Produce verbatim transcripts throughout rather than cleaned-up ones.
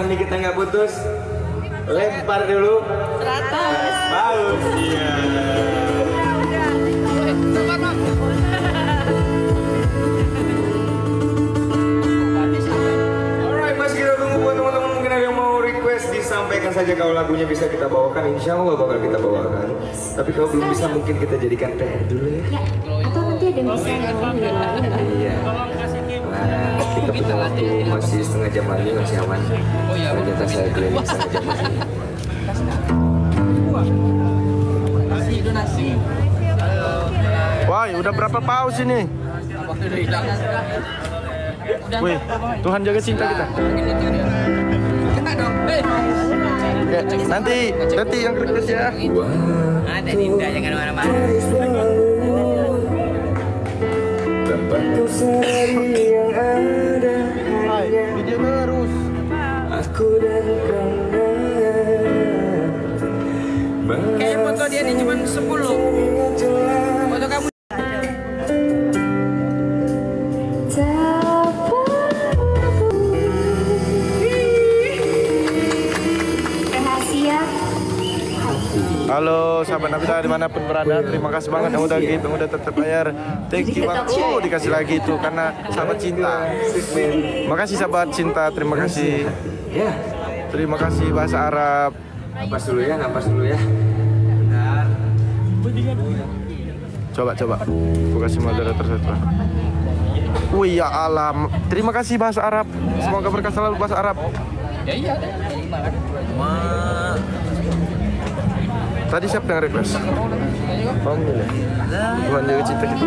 nih kita nggak putus. Lempar dulu. Seratus. Bagus. Iya. Alright, masih kita tunggu buat teman-teman mungkin ada yang mau request, disampaikan saja kalau lagunya bisa kita bawakan. Insya Allah bakal kita bawakan. Tapi kalau belum bisa mungkin kita jadikan P R dulu ya. Ya, atau nanti ada yang bisa ngomong di lagu. Iya. Nah, kita punya waktu masih setengah jam lagi, masih aman. Ternyata saya keliling setengah jam lagi. Wah, udah berapa paus ini? Wih, Tuhan jaga cinta kita. Oke, nanti, nanti yang request ya. Ada Dinda, jangan mana-mana. Hai, video terus. Aku dan Kayaknya foto dia ini cuma sepuluh. Foto kamu. Rahasia. Halo sahabat Nabila dimanapun berada, terima kasih banget yang udah gitu, yang udah tetap bayar. Thank you banget. Oh, dikasih lagi itu karena sahabat cinta. Makasih sahabat cinta, terima kasih. Ya, Terima kasih bahasa Arab. napas dulu ya, napas dulu ya. Coba coba. Aku kasih moderator satu. Wih ya alam. Terima kasih bahasa Arab. Semoga berkah selalu bahasa Arab. Ya iya, ada lima kan. Tadi siapa yang request? Om ya. Tuhan jaga cinta kita.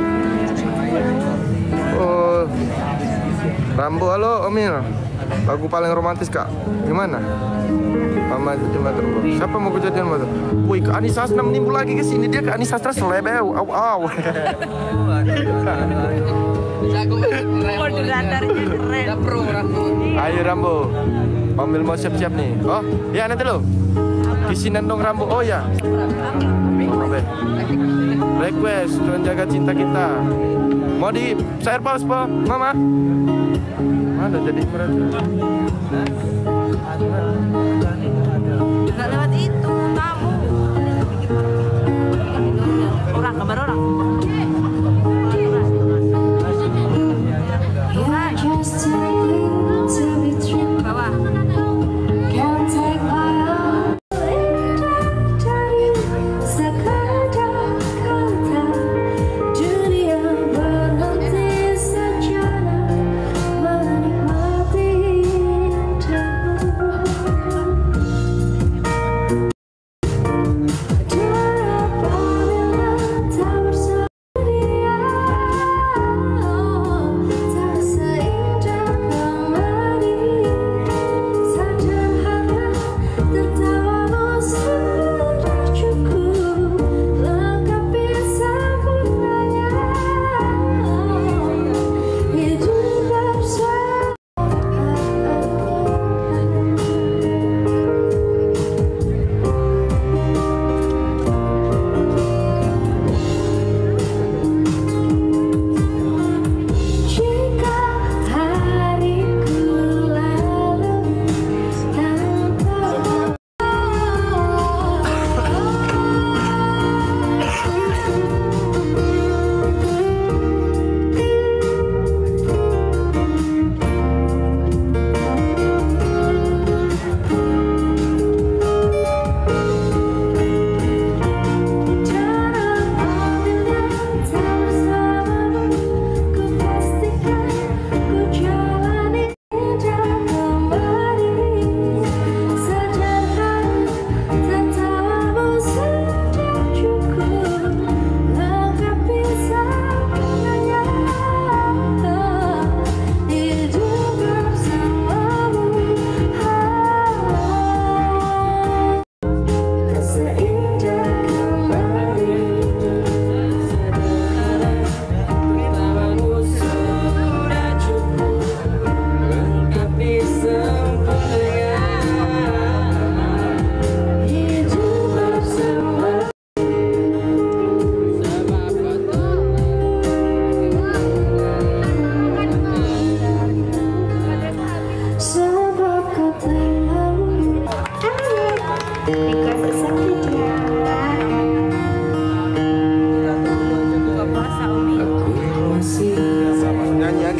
Oh, Rambo, halo Omil. Lagu paling romantis kak. Gimana? Mama cuma terus. Siapa mau kejadian mata? Wih, ke Anissa Sastra menimbul lagi ke sini, dia ke Anissa Sastra selebeu. Aw aw. Moderatornya keren. Pro Rambo. Ayo Rambo. Omil mau siap-siap nih. Oh, ya nanti lo. Kisinan dong Rambo. Oh ya. Oke. Request, Tuhan jaga cinta kita. Mau di share pause po, Mama? Mana jadi mereka? Nggak lewat itu, tamu. Orang, gambar orang. Bawah. Tak bersama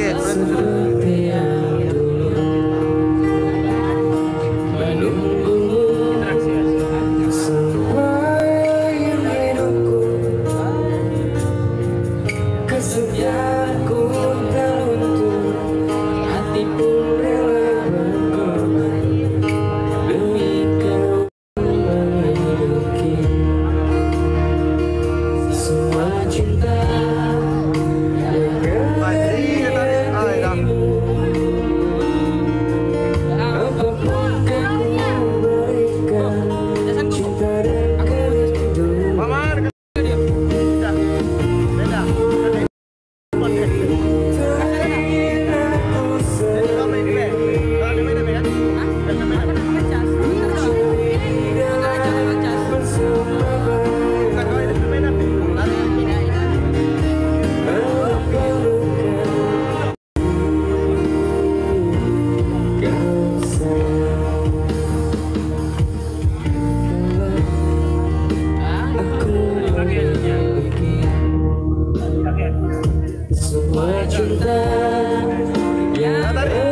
Oke, Semua cinta yang